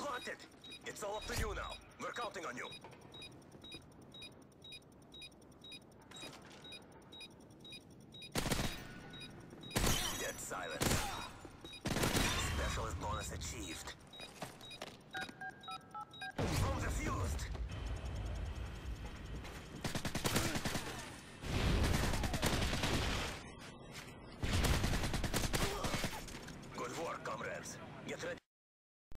planted! It's all up to you now. We're counting on you.